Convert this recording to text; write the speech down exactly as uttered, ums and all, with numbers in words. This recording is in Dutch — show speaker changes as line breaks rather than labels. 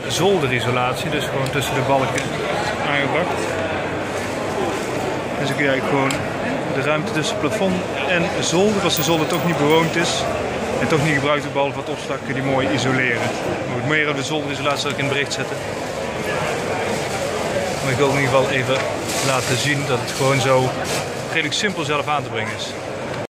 zolderisolatie, dus gewoon tussen de balken aangebracht. Dus dan kun je eigenlijk gewoon de ruimte tussen plafond en zolder, als de zolder toch niet bewoond is en toch niet gebruikt wordt behalve wat opslag, kun je die mooi isoleren. Moet meer over de zolderisolatie zal ik in het bericht zetten. Maar ik wil in ieder geval even laten zien dat het gewoon zo redelijk simpel zelf aan te brengen is.